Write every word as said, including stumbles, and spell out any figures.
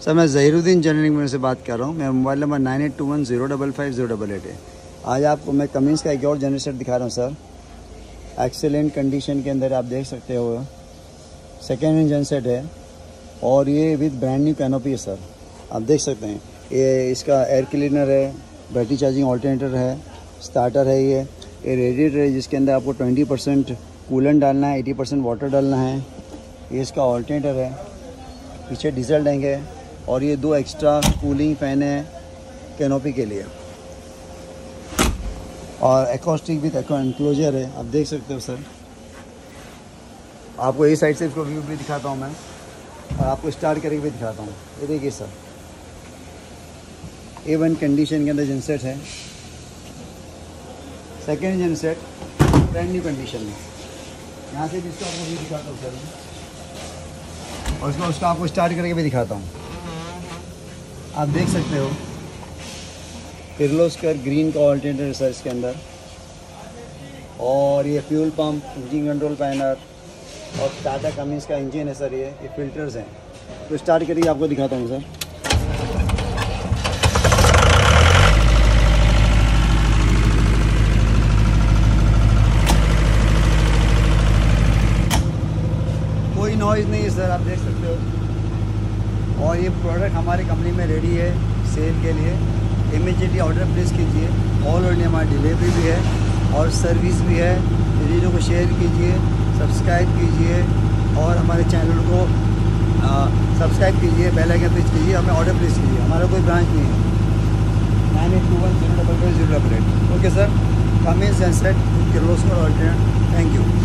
Sir मैं Zahiruddin engineering में से बात कर रहा हूँ। मेरा mobile number nine eight two one zero double five zero double eight है। आज आपको मैं कमिंस का एक और जनरेटर दिखा रहा हूँ सर। एक्सेलेंट कंडीशन के अंदर आप देख सकते हो, सेकेंड हैंड जनसेट है और ये विद ब्रांड न्यू कैनोपी है सर। आप देख सकते हैं ये इसका एयर क्लीनर है, बैटरी चार्जिंग ऑल्टरनेटर है, स्टार्टर है, ये ये रेडिएटर है जिसके अंदर आपको ट्वेंटी परसेंट कूलेंट डालना है, एटी परसेंट वाटर डालना है। ये इसका ऑल्टरनेटर है, पीछे डीजल टैंक है और ये दो एक्स्ट्रा कूलिंग फैन है कैनोपी के लिए और एकॉस्टिक विद एनक्लोजर है। आप देख सकते हो सर। आपको ये साइड से इसको व्यू भी दिखाता हूँ मैं और आपको स्टार्ट करके भी दिखाता हूँ। ये देखिए सर, ए वन कंडीशन के अंदर जनसेट है, second genset brand new condition में। यहाँ से भी इसको आपको भी दिखाता हूँ सर और इसको उसका आपको स्टार्ट करके भी दिखाता हूँ। आप देख सकते हो किर्लोस्कर ग्रीन का ऑल्टरनेटर है सर इसके अंदर और ये fuel pump, engine control panel और टाटा कमिंस का इंजन है सर। ये ये फिल्टर्स हैं। तो स्टार्ट करके आपको दिखाता हूँ सर। कोई नॉइज़ नहीं है सर, आप देख सकते हो। और ये प्रोडक्ट हमारी कंपनी में रेडी है सेल के लिए। इमीडिएटली ऑर्डर प्लेस कीजिए। ऑल इंडिया हमारी डिलीवरी भी है और सर्विस भी है। वीडियो को शेयर कीजिए, सब्सक्राइब कीजिए और हमारे चैनल को सब्सक्राइब कीजिए, बेल आइकन प्रेस कीजिए, हमें ऑर्डर प्लेस कीजिए। हमारा कोई ब्रांच नहीं है। Nine eight two one zero double five zero double eight. Okay sir, Cummins genset Kirloskar alternator. Thank you.